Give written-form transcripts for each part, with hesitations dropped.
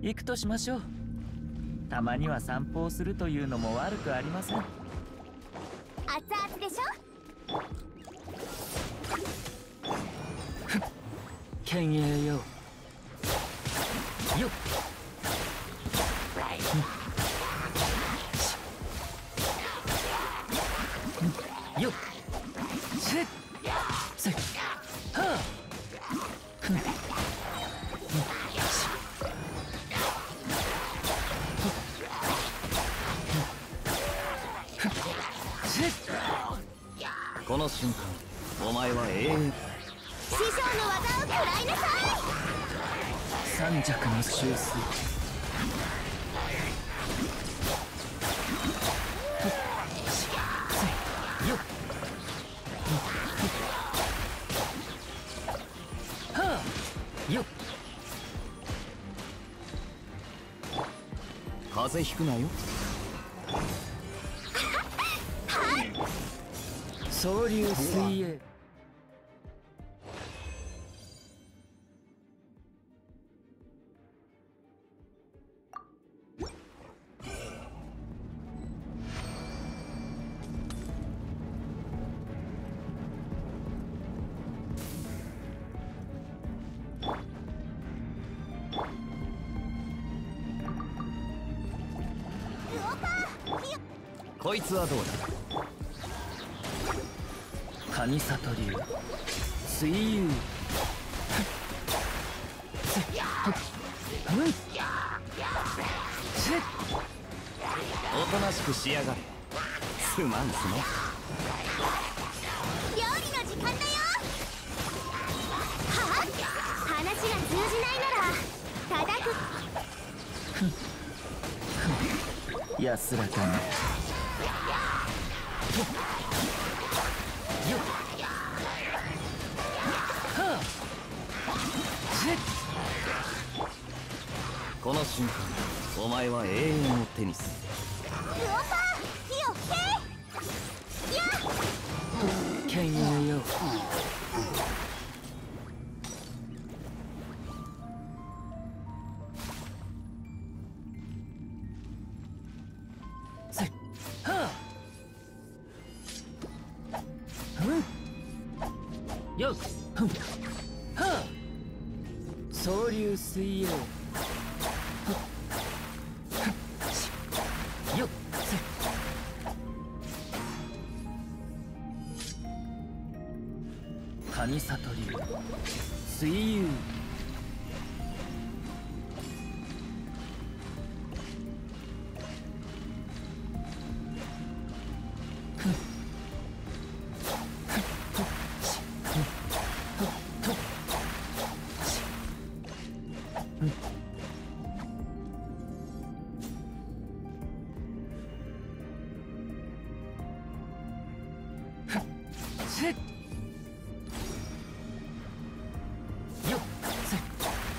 行くとしましょう。たまには散歩をするというのも悪くありません。 熱々でしょ。 犬猿よ。よっ。よっ。せっ。せっ。はあ。この瞬間、お前は永遠。 師匠の技を食らいなさい。 三尺の修正。よっ。はあ。よっ。風邪ひくなよ。総流水泳。こいつはどうだ。蟹里流水遊。おとなしくしやがれ。すまんすね。 料理の時間だよ。はあ、話が通じないなら叩く。 安らかに。よっ。はあ。この瞬間、お前は永遠を手にする。 ウオパー火を吹け。やっ。 犬猿よ。せっ。はあ。よっ。はあ。総流水泳。よっ。蟹里流水遊。せっ。よっ。せっ。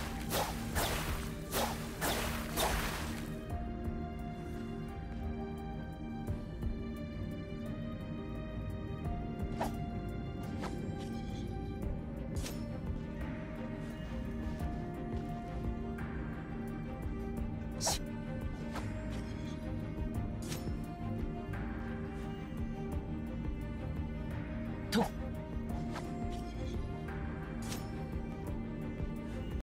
しと。